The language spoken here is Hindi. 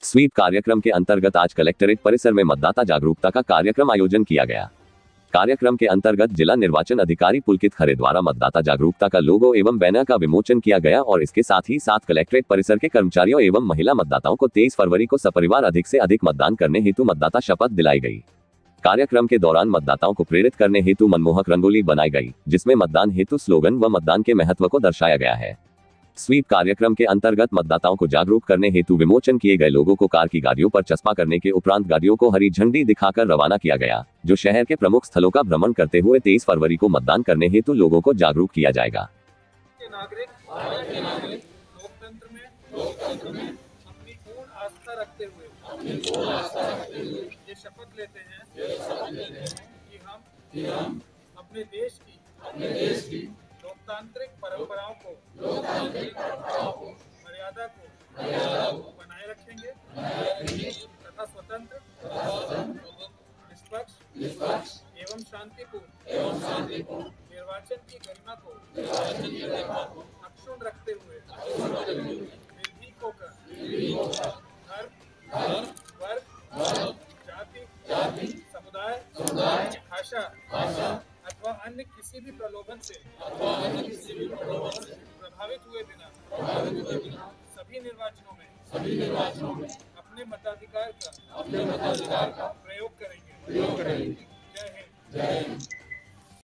स्वीप कार्यक्रम के अंतर्गत आज कलेक्ट्रेट परिसर में मतदाता जागरूकता का कार्यक्रम आयोजन किया गया। कार्यक्रम के अंतर्गत जिला निर्वाचन अधिकारी पुलकित खरे द्वारा मतदाता जागरूकता का लोगो एवं बैनर का विमोचन किया गया और इसके साथ ही साथ कलेक्ट्रेट परिसर के कर्मचारियों एवं महिला मतदाताओं को 23 फरवरी को सपरिवार अधिक से अधिक मतदान करने हेतु मतदाता शपथ दिलाई गई। कार्यक्रम के दौरान मतदाताओं को प्रेरित करने हेतु मनमोहक रंगोली बनाई गई, जिसमें मतदान हेतु स्लोगन व मतदान के महत्व को दर्शाया गया है। स्वीप कार्यक्रम के अंतर्गत मतदाताओं को जागरूक करने हेतु विमोचन किए गए लोगों को कार की गाड़ियों पर चस्पा करने के उपरांत गाड़ियों को हरी झंडी दिखाकर रवाना किया गया, जो शहर के प्रमुख स्थलों का भ्रमण करते हुए 23 फरवरी को मतदान करने हेतु लोगों को जागरूक किया जाएगा। लोकतंत्र में अपनी पूर्ण आस्था रखते हुए ये शपथ लेते हैं कि हम अपने देश की लोकतांत्रिक परंपराओं को मर्यादा को बनाए रखेंगे तथा स्वतंत्र, निष्पक्ष एवं शांतिपूर्ण निर्वाचन की गरिमा को अक्षुण्ण रखते हुए निर्भीक होकर धर्म, वर्ग, जाति, समुदाय, भाषा अथवा अन्य किसी भी प्रलोभन से प्रभावित हुए बिना सभी निर्वाचनों में अपने मताधिकार का प्रयोग करेंगे। जय हिंद।